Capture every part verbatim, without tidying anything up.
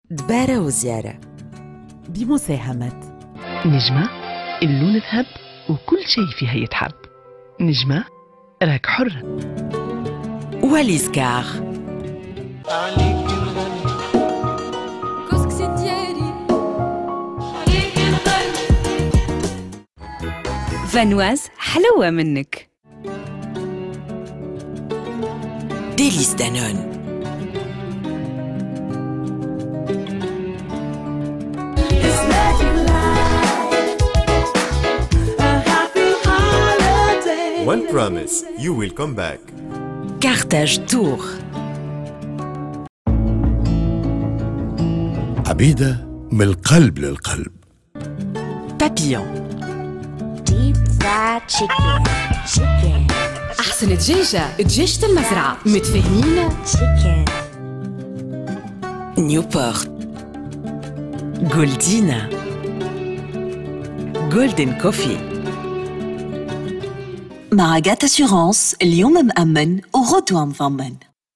دبارة وزيارة بمساهمة نجمة اللون ذهب وكل شيء فيها يتحب. نجمة راك حرة. وليسكار فانواز حلوة منك. ديليس دانون One promise, you will come back. كارتاج تور عبيدة من القلب للقلب. بابيون أحسن دجاجة دجاجة المزرعة متفاهمين. نيوبورت جولدينا جولدن كوفي. مع جات أسيورانس اليوم مأمن وغدوة مضمن.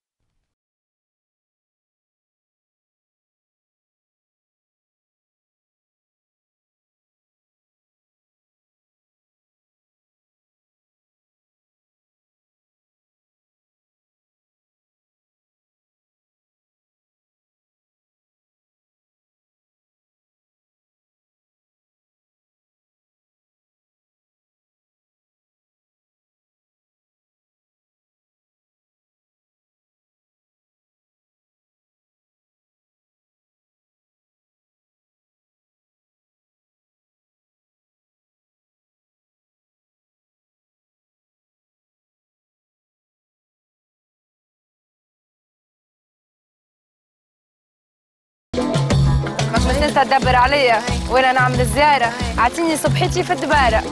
مش انت تدبر عليا وانا نعمل الزياره. اعطيني صبحتي في الدباره.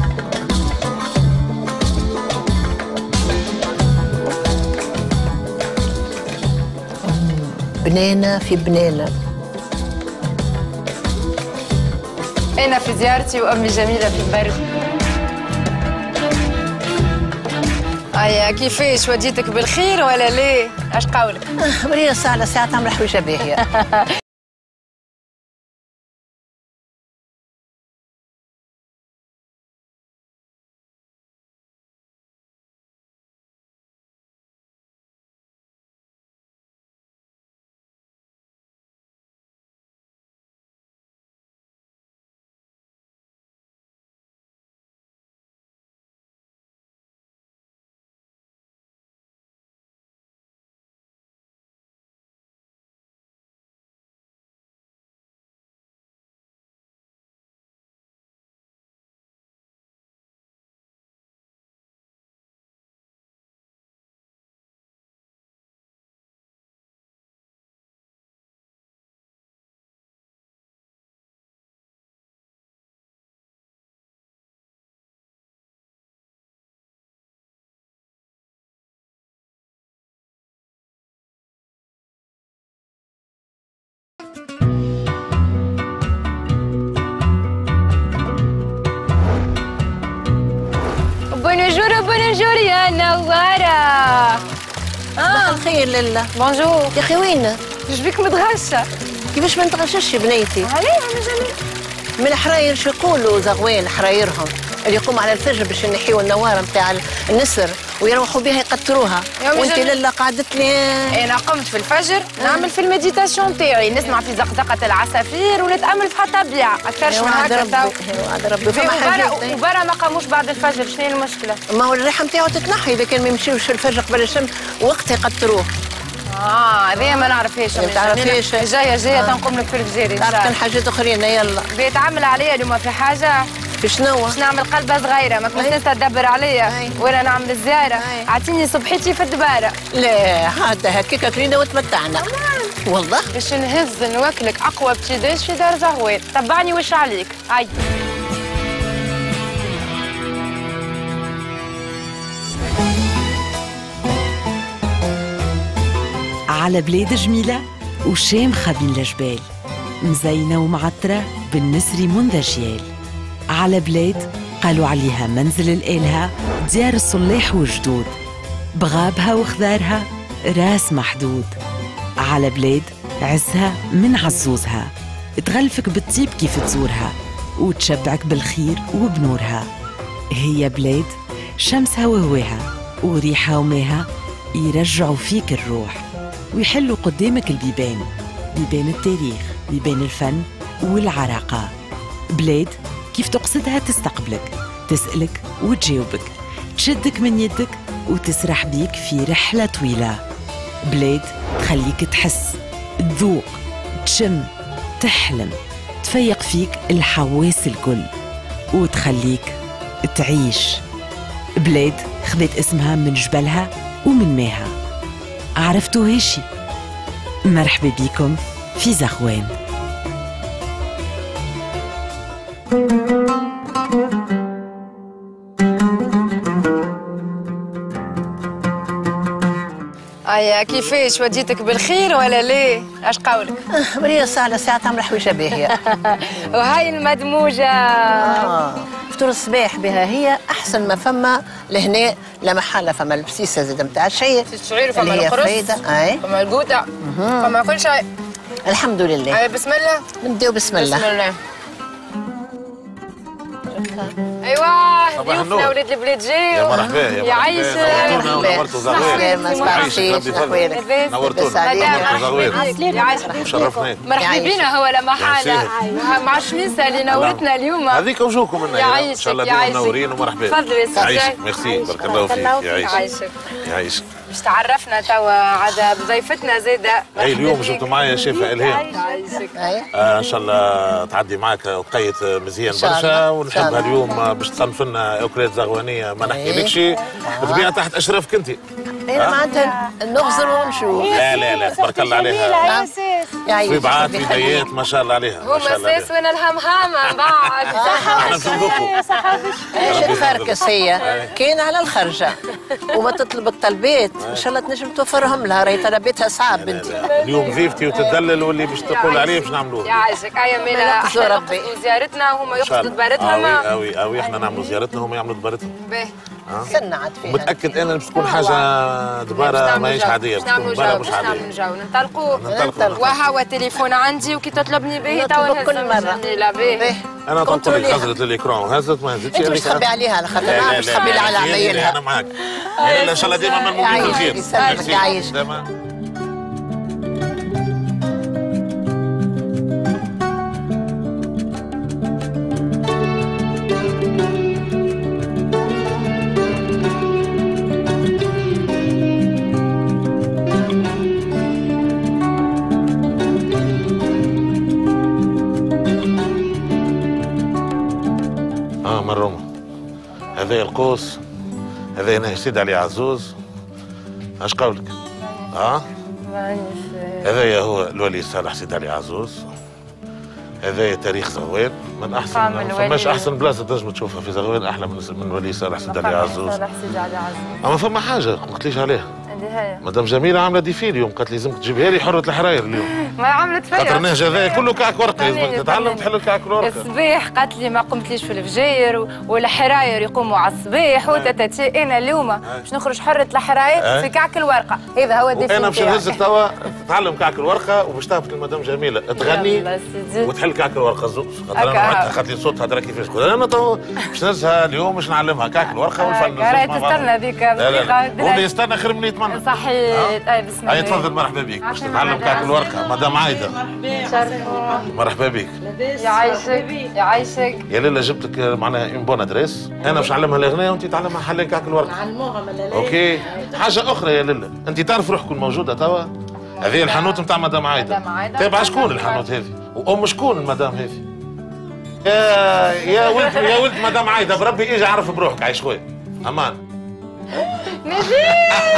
بنانه في بنانه. انا في زيارتي وامي جميله في البرد. ايا كيفاش وديتك بالخير ولا ليه؟ اش قولك؟ مريضة ساعة لساعة تعمل حويجة باهية. بونجور بونجور يا نوارة. اه الخير لله. بونجور يا اخي وين؟ ايش بيك متغشة؟ كيفاش ما نتغشش بنيتي؟ عليه انا جميل. من الحراير شو يقولوا زغوان حرايرهم اللي يقوم على الفجر باش ينحيوا النواره نتاع النسر ويروحوا بها يقطروها. وانت لله قعدت لي. انا قمت في الفجر نعمل في المديتاسيون تاعي، نسمع في زقزقه العصافير ونتامل في الطبيعه اكثرش من هكا. تو وعد ربي فما حاجات. وبرا ما قاموش بعد الفجر، شنو المشكله؟ ما هو الريحه نتاعو تتنحي اذا كان ما يمشيوش الفجر قبل الشمس وقتها يقطروه. اه هذه ما نعرفهاش. ما تعرفيش؟ جايه جايه آه. تنقوم لك في الفجيري. تعرف كان حاجات اخرين. يلا بيتعمل عليا اليوم في حاجه. في شنو؟ باش نعمل قلبه صغيره، ما كنتش انت تدبر عليا وانا نعمل الزياره. اعطيني صبحتي في الدباره. لا هذا هكاك كرينا وتمتعنا. والله باش نهز نوكلك اقوى بتيداش في دار زغوان. تبعني وش عليك. هاي على بلاد جميلة وشامخة بين الجبال، مزينة ومعطرة بالنسري منذ أجيال. على بلاد قالوا عليها منزل الآلهة، ديار الصلاح والجدود، بغابها وخضارها راس محدود. على بلاد عزها من عزوزها، تغلفك بالطيب كيف تزورها، وتشبعك بالخير وبنورها. هي بلاد شمسها وهواها وريحها وماها يرجعوا فيك الروح، ويحلوا قدامك البيبان، بيبان التاريخ، بيبان الفن والعراقة. بلاد كيف تقصدها تستقبلك، تسألك وتجاوبك، تشدك من يدك وتسرح بيك في رحلة طويلة. بلاد تخليك تحس، تذوق، تشم، تحلم، تفيق فيك الحواس الكل وتخليك تعيش. بلاد خذت اسمها من جبلها ومن ماها. عرفتوا هاشي؟ مرحبا بكم في زغوان. ايا كيفاش وديتك بالخير ولا ليه؟ اش قولك؟ مريا ساعة لساعة تعمل حويجة باهية. وهاي المدموجة آه. فطور الصباح بها هي أحسن ما فما لهنا لا محالة. فما البسيسة زاد نتاع الشعير، الشعير فما القرص، فما القوطة، فما كل شيء. الحمد لله. أي بسم الله. نبداو بسم الله. بسم الله. ايوه ضيوفنا ولاد البلاد جاو. يا مرحبا يا عايشة. يا مرحبا. نورتوا زغوان. ما صباحش احوالك. نورتونا. يا عايشة. شرفنا. مرحبا بينا هو لا محالة مع شميسة اللي نورتنا اليوم. هذيك وجوهكم منا يا ان شاء الله ديما منورين ومرحبا. تفضلوا يا سيدي. يعيشك ميرسي بارك الله فيك. يعيشك. يعيشك. باش تعرفنا توا عاد بضيفتنا زاده. اي اليوم جبتوا معايا شيفة إلهام. آه ان شاء الله تعدي معك وتقيت مزيان برشا، ونحبها اليوم باش تصنف لنا اكلات زغوانيه ما نحكيلكش، طبيعه تحت اشرافك انت. انا معناتها نغزر ونشوف. لا لا لا تبارك الله عليها. في بعات في بيات ما شاء الله عليها. هو مساس وانا الهمهامه بعد. احنا باش نذوقوا. ايش تفركس هي؟ كاين على الخرجه وما تطلب الطلبات ان شاء الله تنجم توفرهم لها، راهي طلباتها صعب بنتي. اليوم ضيفتي وتدلل واللي باش تقول عليه باش نعملوه. يعيشك. ايا ميلا احنا نقصدوا زيارتنا وهما يقصدوا دبارتهم. اوي اوي اوي احنا نعملوا زيارتنا وهما يعملوا دبارتهم. باهي. استنى عاد فيها. متاكد انا باش تكون حاجه دباره ماهيش عاديه، باش تكون دباره مش عاديه. باش نعملوا جو ننطلقوا. ننطلقوا. وهو تليفون عندي وكي تطلبني به توا كل مره. باهي. انا قلت لك خزرت للاكران وهزت ما هزتش. انت باش تخبي عليها على خاطر ما باش تخبي لها على عمايلها. انا معاك. ان شاء الله ديما منمومين بالخير. يسلمك يعيشك. هذا القوس، هذا هنا سيد علي عزوز. اش قولك؟ اه هذا هو الولي صالح سيد علي عزوز. هذا تاريخ زغوان من احسن، ما فماش احسن بلاصه تنجم تشوفها في زغوان احلى من من ولي صالح سيد علي عزوز. صالح سيد علي عزوز. اما فما حاجه ما قلتليش عليها. اللي هي مدام جميله عامله ديفي اليوم، قالت لي لازمك تجيبها لي حره الحراير اليوم. ما عملت فيا خاطر النهج هذا كله كعك ورقه، لازمك تتعلم تحل الكعك الورقه. الصباح قالت لي ما قمتليش في الفجير والحراير يقوموا على الصباح وتتاتي. انا اليوم باش نخرج حره الحراير في كعك الورقه، هذا هو الديفي. انا باش نهزك توا تتعلم كعك الورقه وباش تهبط لمدام جميله تغني وتحل كعك الورقه الزوز. خاطر انا عدتها خاطر لي صوتها ترى كيفاش تقول. انا توا باش نهزها اليوم باش نعلمها كعك الورقه والفن. راهي تستنى هذيك. لا لا واللي يستنى خير من اللي يتمنى. صحيح. اي بسم الله. اي تفضل مرحبا بك باش تتعلم كعك الورقه مدام عايده. مرحبا بك. يعيشك يعيشك. يا ليلى جبتك معناها اون بون ادريس، انا باش نعلمها الاغنيه وانت تعلمها حلين كعك الورقه. نعلموها ملالي. اوكي. حاجه اخرى يا ليلى، انت تعرف روحك موجوده توا؟ هذه الحانوت نتاع مدام عايده. تابع شكون الحانوت هذه؟ وام شكون المدام هذه؟ يا يا ولد يا ولد مدام عايده بربي اجي اعرف بروحك. عايش خويا امان. نزير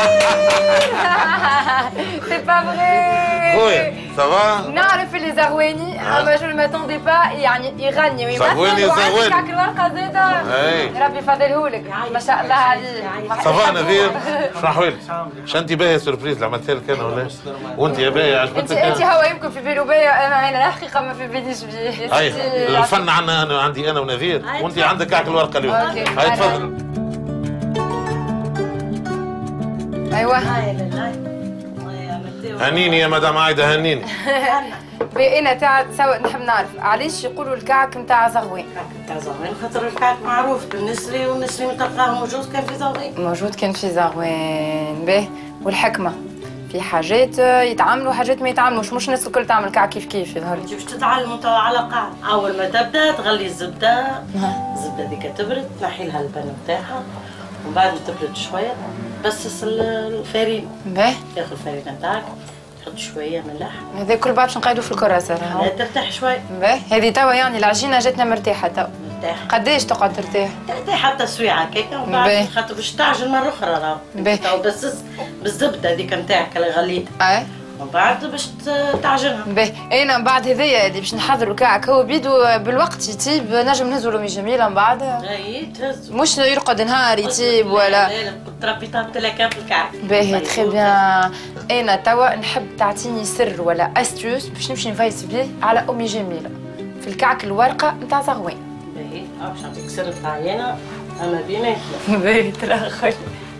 سي با فري خويا سافا. نعرف اللي زغواني اما جو ماتوندي با يعني يغني ويمثل. زغواني زغواني كعك الورقه زاده. ربي يفضلهولك ما شاء الله عليك. صافا نذير شنو احوالك؟ شنتي باهيه سوربريز اللي عملتها لك انا ولا؟ وانت يا باهيه عجبتك؟ انت انت هو يمكن في بالو باهيه، انا انا الحقيقه ما في باليش بيه. هاي الفن عندنا انا عندي انا ونذير، وانت عندك كعك الورقه اليوم. هاي تفضل. ايوه هنيني يا مدام عايده هنيني. انا تاع سوا نحب نعرف علاش يقولوا الكعك نتاع زغوين؟ الكعك نتاع زغوين خاطر الكعك معروف بالنسري والنسري تلقاه موجود كان في زغوين. موجود كان في زغوين باهي. والحكمه في حاجات يتعاملوا حاجات ما يتعاملوش، مش الناس الكل تعمل كعك كيف كيف يظهر لي. انت باش تتعلموا توا على قاعده، اول ما تبدا تغلي الزبده، الزبده هذيك تبرد تنحي لها البن نتاعها ومن بعد ما تبرد شويه بس الفرينه. باهي. تاخذ الفرينه نتاعك تحط شويه ملح. هذا كل بعد باش نقيدوا في الكراسه راهو. ترتاح شويه. باهي. هذه توا يعني العجينه جاتنا مرتاحه توا. مرتاحه. قداش تقعد ترتاح؟ ترتاح حتى سويعه هكاكا ومن بعد خاطر باش تعجن مره اخرى راهو. باهي. تو بس بالزبده هذيك نتاعك اللي غليتها. اي. ومن بعد باش تعجنها. باهي. انا من بعد هذيا اللي باش نحضروا الكعك هو بيدو بالوقت يطيب نجم نهزوا لومي جميله من بعد. اي تهز. مش يرقد نهار يطيب ولا. لا لا تربي تلك في الكعك. باهي تخي بيان. انا توا نحب تعطيني سر ولا استيوس باش نمشي نفايس بيه على امي جميله في الكعك الورقه نتاع زغوين. باهي باش نعطيك سر نتاعي انا اما بيناتنا. باهي ترى خير.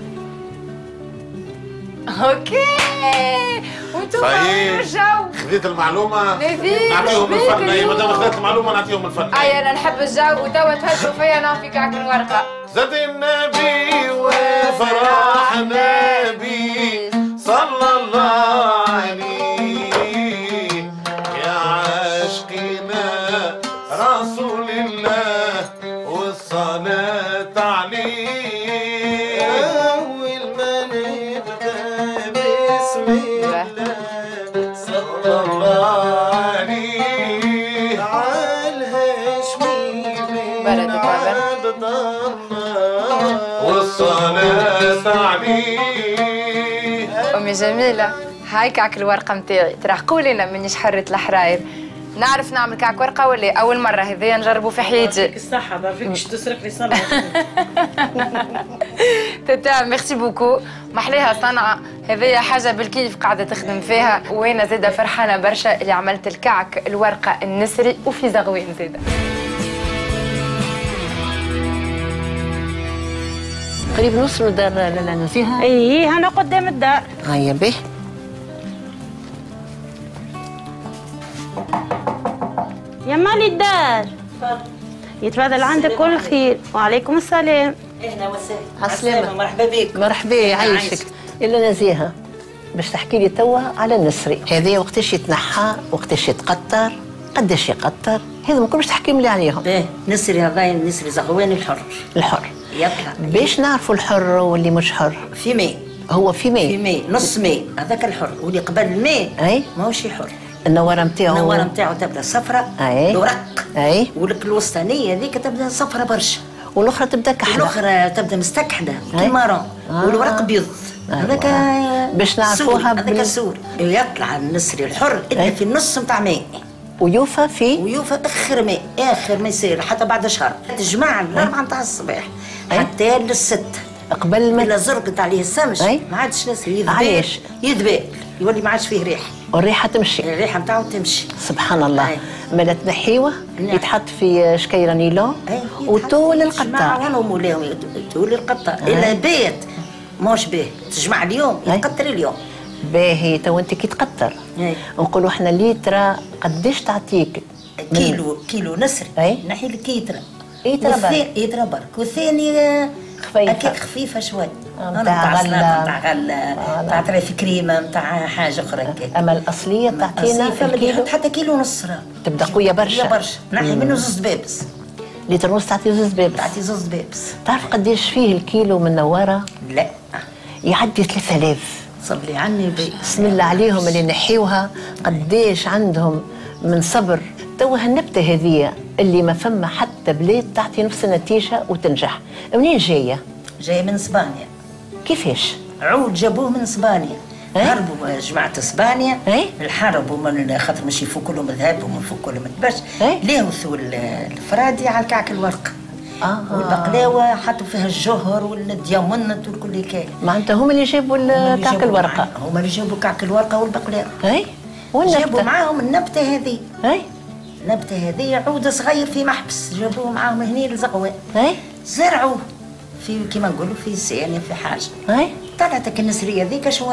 اوكي وانتم الجو خذيت المعلومه نعطيهم الفن. اي مادام خذيت المعلومه نعطيهم الفن. اي انا نحب الجو وتوا تهزوا فيا انا في كعك الورقه. زاد النبي وفرحنا بي صلى الله عليه يا عاشقنا رسول الله والصلاة عليه. أول ما نبدأ بسم الله صلى الله عليه على الهاشمي بن عبد الله والصلاة عليه. أمي جميلة هاي كعك الورقة متاعي. ترى قولي لنا منيش حرة الحراير نعرف نعمل كعك ورقة ولا أول مرة هذيا نجربوا في حياتي. يعطيك الصحة ما فيكش تسرق لي صنعة. تاتا ميرسي بوكو محليها صنعة هذيا حاجة بالكيف قاعدة تخدم فيها وأنا زادة فرحانة برشا اللي عملت الكعك الورقة النسري وفي زغوين زادة. قريب نوصلوا دار لالا نزيهة؟ اي هنا قدام الدار. هيا به. يا مالي الدار. يتفضل عندك كل خير. وعليكم السلام. اهلا وسهلا. عسلامة. مرحبا بك. مرحبا يعيشك. لالا نزيهة باش تحكي لي توا على النسري هذا وقتاش يتنحى وقتاش يتقطر قداش يقطر هذا ما كلش تحكي لي عليهم. باهي نسري هذا نسري زغوان الحر. الحر يطلع باش نعرفوا الحر واللي مش حر. في ماء. هو في ماء. في ماء نص ماء هذاك الحر واللي قبل الماء اي ماهوش حر. النواره نتاعو النواره نتاعو تبدا صفراء. اي الورق. اي ولك الوسطانيه هذيك تبدا صفراء برشا. والاخرى تبدا كحله. الاخرى تبدا مستكحله كيما آه. والورق بيض. هذاك باش نعرفوها هذاك السور. يطلع النسري الحر الا في النص نتاع ماء. ويوفى في ويوفى اخر ماء اخر ما يصير حتى بعد شهر تجمع الاربعه نتاع الصباح حتى للست قبل ما الا زرقت عليه السمش ما عادش لازم يذبل. علاش؟ يذبل يولي ما عادش فيه ريح. والريحه تمشي. الريحه نتاعو تمشي. سبحان الله. مالا تنحيوه يتحط في شكيره نيلون وطول القطار. وانا مولاهم طول القطار الا بيت ماهوش باهي تجمع اليوم يتقطر اليوم. باهي تو انت كي تقطر نقولوا احنا ليترا قداش تعطيك؟ كيلو كيلو نسري نحي لك كيترا. ايترا برك. ايترا برك والثاني خفيفه هكاك خفيفه شوي. نتاع غله نتاع غله نتاع طريف كريمه نتاع حاجه اخرى هكاك. اما الاصليه تعطينا الكيلو حتى كيلو ونص راه تبدا قويه برشا. قويه برشا نحي منه زوز بابس. لتر ونص تعطي زوز بابس. تعطي زوز بابس. تعرف قداش فيه الكيلو من نواره؟ لا يعدي ثلاثة آلاف. صلي عني بسم الله عليهم اللي نحيوها قداش عندهم من صبر. توا هالنبته هذه اللي ما فما حتى بلاد تعطي نفس النتيجه وتنجح. منين جايه؟ جايه من اسبانيا. كيفاش؟ عود جابوه من اسبانيا. هربوا جماعه اسبانيا الحرب ومن خاطر مش يفكوا لهم الذهب وما يفكوا لهم الدبش لاهثوا الفرادي على الكعك الورق. آه. والبقلاوه حطوا فيها الجوهر والديامونت والكل كاين. معناتها هما اللي جابوا الكعك الورقه. هما اللي جابوا كعك الورقه والبقلاوه. اي جابوا معاهم النبته هذه. اي النبته هذه عود صغير في محبس جابوه معاهم هنا لزغوان. اي زرعوه في كيما نقولوا في سيانه في حاجه. اي طلعتك النسريه ذيك شوي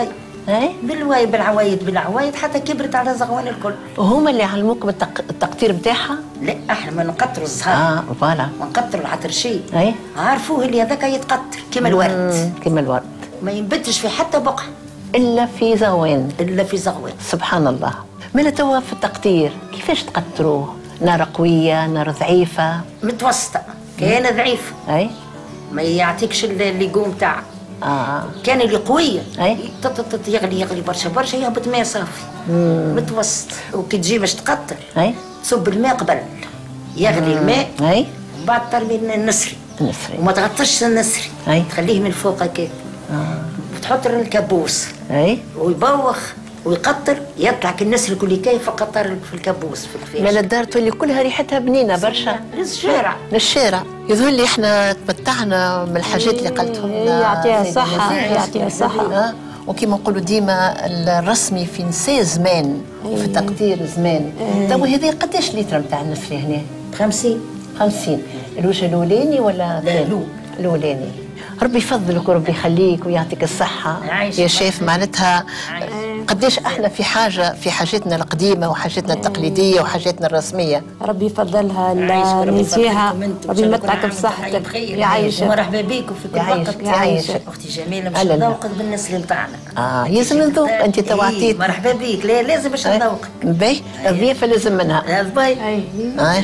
اي بالوايد بالعوايد بالعوايد حتى كبرت على زغوان الكل. وهما اللي علموك بالتق... التقطير بتاعها؟ لا احنا ما نقطروا الزهر. اه فوالا. ما نقطروا العطر شيء. اي عارفوه اللي هذاك يتقطر كيما الورد. كيما الورد. ما ينبتش في حتى بقعه. الا في زغوان. الا في زغوان. سبحان الله. مالا توا في التقطير كيفاش تقطروه؟ نار قويه، نار ضعيفه؟ متوسطه، كاينه ضعيفه. اي ما يعطيكش اللي يقوم تاع. اه كان اللي قويه اي تطط يغلي يغلي برشا برشا يهبط ماء صافي. متوسط. وكي تجي باش تقطر اي تصب الماء قبل يغلي الماء. اي ومن بعد ترمي النسري. النسري وما تغطش النسري. اي تخليه من الفوق هكاك. اه وتحط الكابوس. اي ويبوخ ويقطر يطلع كالنسر كل كيف قطر في الكابوس في الكفاش. لا الدار تولي كلها ريحتها بنينه برشا. للشارع. للشارع. يظهر لي احنا تمتعنا من الحاجات اللي قلتهم. يعطيها الصحة يعطيها الصحة. وكما نقولوا ديما الرسمي في نساء زمان وفي التقدير زمان. توا هذه قداش لتر نتاع النسري هنا؟ خمسين. خمسين. الوجه الاولاني ولا؟ لا الاول. الاولاني. ربي يفضلك وربي يخليك ويعطيك الصحة يا شيف. معناتها قديش احنا في حاجة في حاجاتنا القديمة وحاجاتنا التقليدية وحاجاتنا الرسمية. ربي يفضلها نسيها. ربي يمتعك بصحتك يعيشك. مرحبا بيك وفي كل وقت. يعيشك اختي جميلة باش نذوقك بالنسر نتاعنا. اه لازم نذوق. انت تو عطيت. مرحبا بيك. لا لازم باش نذوقك. باهي الضيافة لازم منها. باي. اي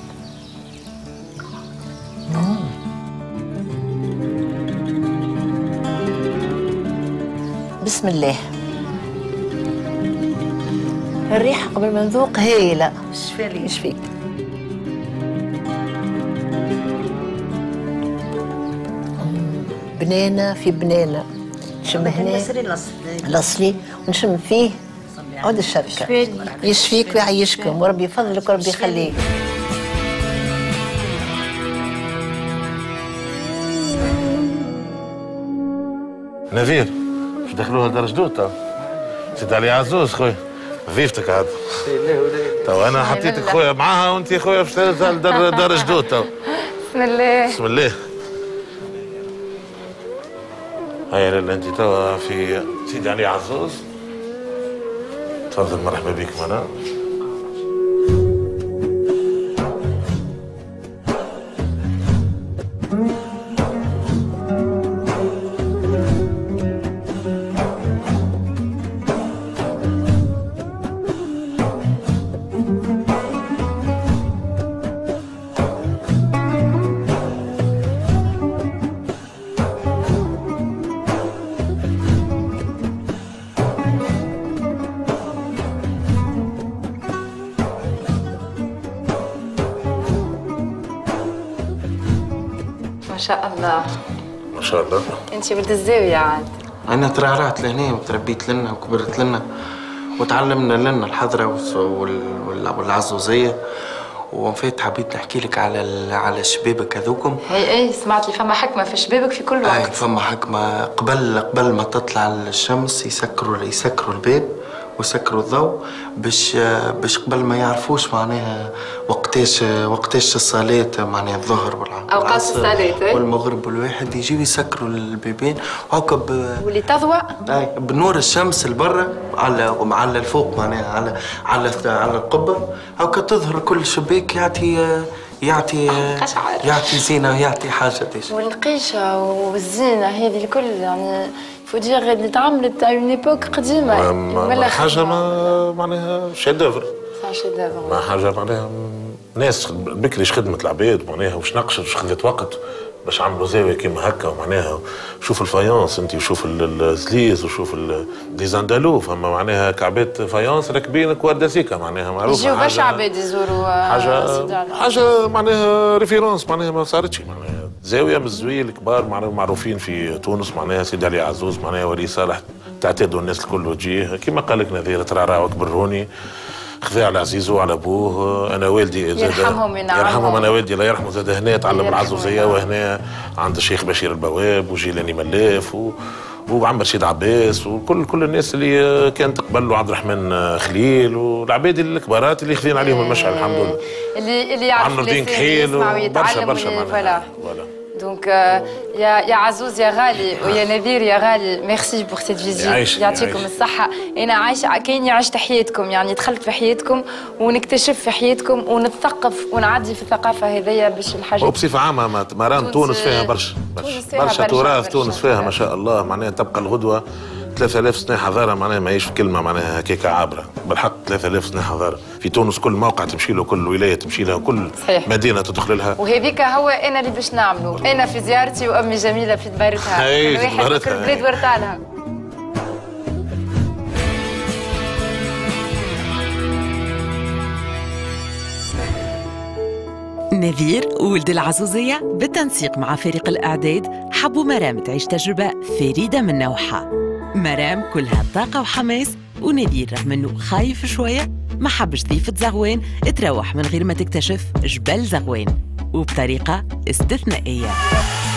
بسم الله. الريحة قبل ما نذوق هايلة. شفالي يشفيك. بنانة في بنانة. نشم هنا النسري الاصلي. الاصلي ونشم فيه عود الشركة. يشفيك ويعيشكم وربي يفضلك وربي يخليك. نذير باش دخلوها لدار جدود. سيد علي عزوز خويا ضيفتك عاد. تو انا حطيتك خويا معاها وانت خويا باش تنزل دار دار جدود. تو بسم الله. بسم الله. هيا لاله انت توا في سيدي علي عزوز. تفضل مرحبا بك معنا. ما شاء الله. ما شاء الله. انت ولد الزاوية عاد. انا ترعرعت لهنا وتربيت لنا وكبرت لنا وتعلمنا لنا الحضره والعزوزيه. وفات حبيت نحكي لك على على شبابك هذوكم. هي اي سمعت لي فما حكمه في شبابك في كل وقت. اي فما حكمه قبل قبل ما تطلع الشمس يسكروا يسكروا الباب ويسكروا الضوء باش باش قبل ما يعرفوش معناها وقتاش وقتاش الصلاة معناها الظهر والعصر اوقات الصلاة والمغرب والواحد يجيو يسكروا البيبان وهكا واللي تضوى اي بنور الشمس لبرا على على الفوق معناها على على على القبه هكا تظهر كل شباك يعطي يعطي قشعر. يعطي زينه يعطي حاجه ديش. والقيشه والزينه هذه الكل يعني فو دير اللي تعملت اون ايبوك قديمه. ما حاجه ما معناها شيدوفر. شيدوفر. ما حاجه معناها ناس بكري خدمه العباد معناها واش نقشر واش خذت وقت باش عملوا زاويه كيما هكا ومعناها شوف الفايونس انت وشوف الزليز وشوف ديزاندالو فما معناها كعبات فايونس راكبين كوارداسيكا معناها معروفه. يجيو برشا عباد يزوروا حاجه حاجه معناها ريفيرونس معناها ما صارتش معناها زاويه من الزوايا الكبار معروفين في تونس معناها سيدي علي عزوز معناها ولي صالح تعتادوا الناس الكل وتجيه كيما قال لك نذير ترعرع وكبروني خذا على عزيزو على ابوه. انا والدي زاد يرحمهم يرحمهم انا والدي الله يرحمه زاد هنا تعلم العزوزيه وهنا عند الشيخ بشير البواب وجيلاني ملاف و وعم رشيد عباس وكل كل الناس اللي كانت تقبل له عبد الرحمن خليل والعباد الكبارات اللي خذين عليهم المشعل الحمد لله. اللي اللي يعرف عمرو الدين كحيل ويتعلم برشا برشا فوالا دونك يا يا عزوز يا غالي ويا نذير يا غالي، ميرسي بور سيت فيزيت، يعطيكم الصحة. أنا عايشة كأني عشت حياتكم، يعني دخلت في حياتكم ونكتشف في حياتكم ونتثقف ونعدي في الثقافة هذيا باش الحاجة. وبصفة عامة مرام تونس فيها برشا برشا برشا تراث، تونس فيها ما شاء الله، معناها تبقى الغدوة ثلاثة آلاف سنة حضارة، معناها ماهيش كلمة معناها هكاك عابرة، بالحق ثلاثة آلاف سنة حضارة في تونس، كل موقع تمشي له، كل ولاية تمشي لها، كل صحيح. مدينة تدخل لها. وهذيك هو أنا اللي باش نعمله، أنا في زيارتي وأمي جميلة في دبارتها، كل واحد في البلاد ورطالها. نذير وولد العزوزية بالتنسيق مع فريق الإعداد حبوا مرام تعيش تجربة فريدة من نوعها. مرام كلها طاقة وحماس، ونذير رغم انه خايف شوية ما حبش ضيفة زغوان تروح من غير ما تكتشف جبل زغوان وبطريقة استثنائية.